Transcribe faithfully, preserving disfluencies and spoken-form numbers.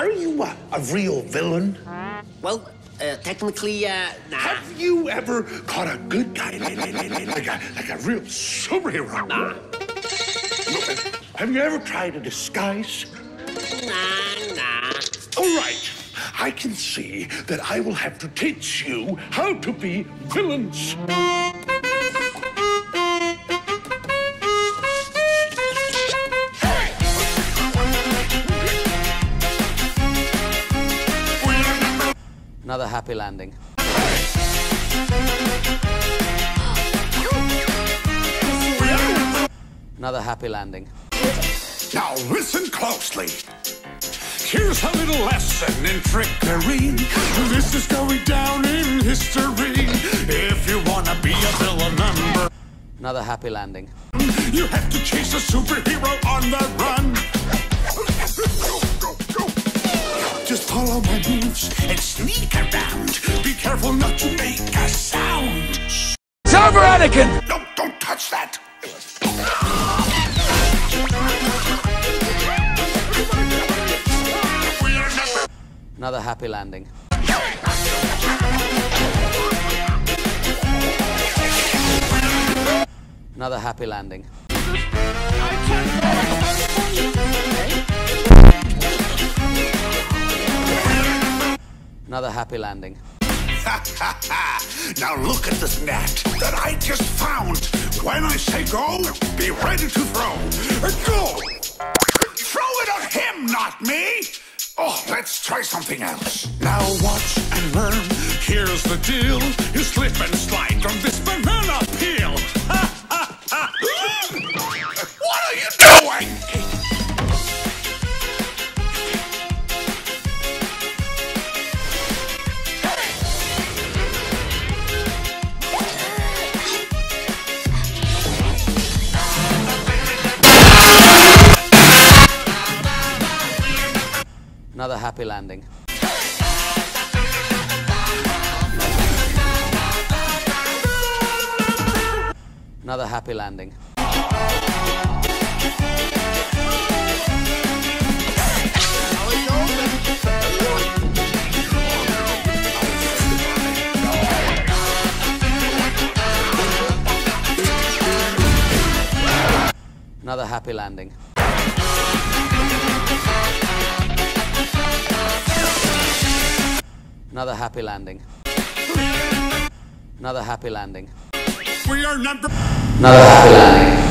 are you a, a real villain? Well, uh, technically, uh, nah. Have you ever caught a good guy like, like, like, like, a, like a real superhero? Nah. Have you ever tried a disguise? Nah, nah. All right. I can see that I will have to teach you how to be villains. Another happy landing. Another happy landing. Now listen closely. Here's a little lesson in trickery. This is going down in history. If you wanna be a villain number, another happy landing. You have to chase a superhero on the run. Just follow my moves and sneak around. Be careful not to make a sound. It's over, Anakin! No, don't touch that. Another happy landing. Another happy landing. Another happy landing. Now look at this net that I just found. When I say go, be ready to throw. Go! Throw it at him, not me! Oh, let's try something else. Now watch and learn. Here's the deal. You slip and slide on this banana peel. What are you doing? Another happy landing. Another happy landing. Another happy landing. Another happy landing. Another happy landing. We are number. Another happy landing.